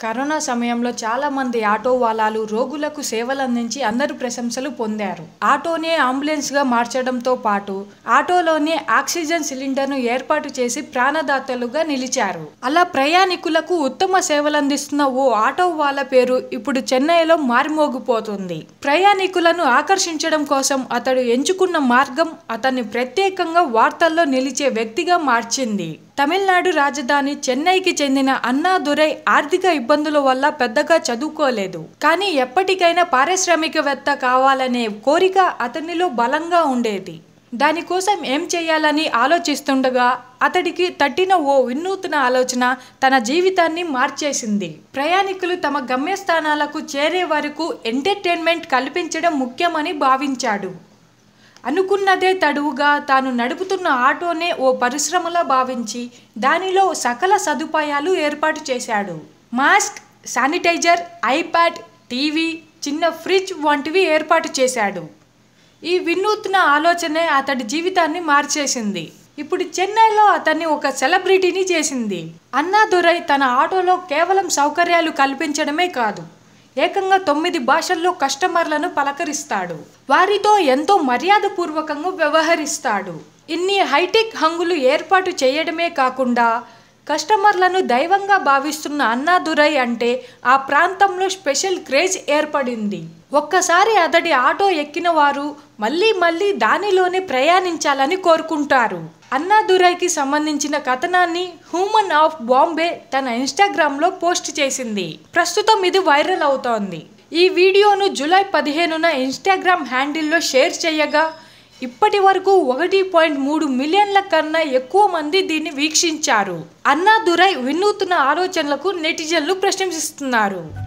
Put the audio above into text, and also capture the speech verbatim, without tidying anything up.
Corona సమయంలో చాలా మంది ఆటో వాలాలు రోగులకు సేవలు అందించి అందరూ ప్రశంసలు పొందారు. ఆటోనే అంబులెన్స్ గా మార్చడంతో పాటు ఆటోలోనే ఆక్సిజన్ సిలిండర్ను ఏర్పాటు చేసి ప్రాణదాతలుగా నిలిచారు. అలా ప్రయాణికులకు ఉత్తమ సేవలందిస్తున్న ఓ ఆటో వాళ్ళ పేరు ఇప్పుడు చెన్నైలో మారుమోగిపోతుంది. ప్రయాణికులను ఆకర్షించడం కోసం అతడు ఎంచుకున్న మార్గం అతన్ని ప్రత్యేకంగా వార్తల్లో నిలిచే వ్యక్తిగా మార్చింది. తమిళనాడు రాజధాని చెన్నైకి చెందిన అన్నాదురై ఆర్థిక ఇబ్బందుల వల్ల పెద్దగా చదువుకోలేదు. కానీ ఎప్పటికైనా పారిశ్రామికవేత్త కావాలనే కోరిక అతనిలో బలంగా ఉండేది. దానికోసం ఏం చేయాలని ఆలోచిస్తుండగా అతడికి తట్టిన ఓ వినూత్న ఆలోచన తన జీవితాన్ని మార్చేసింది. ప్రయాణికులు తమ గమ్యస్థానాలకు చేరే వరకు ఎంటర్టైన్మెంట్ కల్పించడం ముఖ్యమని భావించాడు. అనుకున్నదే తడువుగా తాను నడుపుతున్న ఆటోనే ఓ పరిశ్రమలా భావించి దానిలో సకల సదుపాయాలు ఏర్పాటు చేశాడు. మాస్క్, శానిటైజర్, ఐప్యాడ్, టీవీ, చిన్న ఫ్రిడ్జ్ వంటివి ఏర్పాటు చేశాడు. ఈ వినూత్న ఆలోచనే అతడి జీవితాన్ని మార్చేసింది. ఇప్పుడు చెన్నైలో అతన్ని ఒక సెలబ్రిటీని చేసింది. అన్నాదురై తన ఆటోలో కేవలం సౌకర్యాలు కల్పించడమే కాదు, ఏకంగా తొమ్మిది భాషల్లో కస్టమర్లను పలకరిస్తాడు. వారితో ఎంతో మర్యాదపూర్వకంగా వ్యవహరిస్తాడు. ఇన్ని హైటెక్ హంగులు ఏర్పాటు చేయడమే కాకుండా కస్టమర్లను దైవంగా భావిస్తున్న అన్నాదురై అంటే ఆ ప్రాంతంలో స్పెషల్ క్రేజ్ ఏర్పడింది. ఒక్కసారి అతడి ఆటో ఎక్కిన వారు మళ్ళీ మళ్ళీ దానిలోనే ప్రయాణించాలని కోరుకుంటారు. అన్నాదురైకి సంబంధించిన కథనాన్ని హ్యూమన్ ఆఫ్ బాంబే తన ఇన్స్టాగ్రామ్లో పోస్ట్ చేసింది. ప్రస్తుతం ఇది వైరల్ అవుతోంది. ఈ వీడియోను జూలై పదిహేనున ఇన్స్టాగ్రామ్ హ్యాండిల్లో షేర్ చేయగా ఇప్పటి వరకు ఒకటి పాయింట్ మూడు మిలియన్ల కన్నా ఎక్కువ మంది దీన్ని వీక్షించారు. అన్నాదురై వినూత్న ఆలోచనలకు నెటిజన్లు ప్రశంసిస్తున్నారు.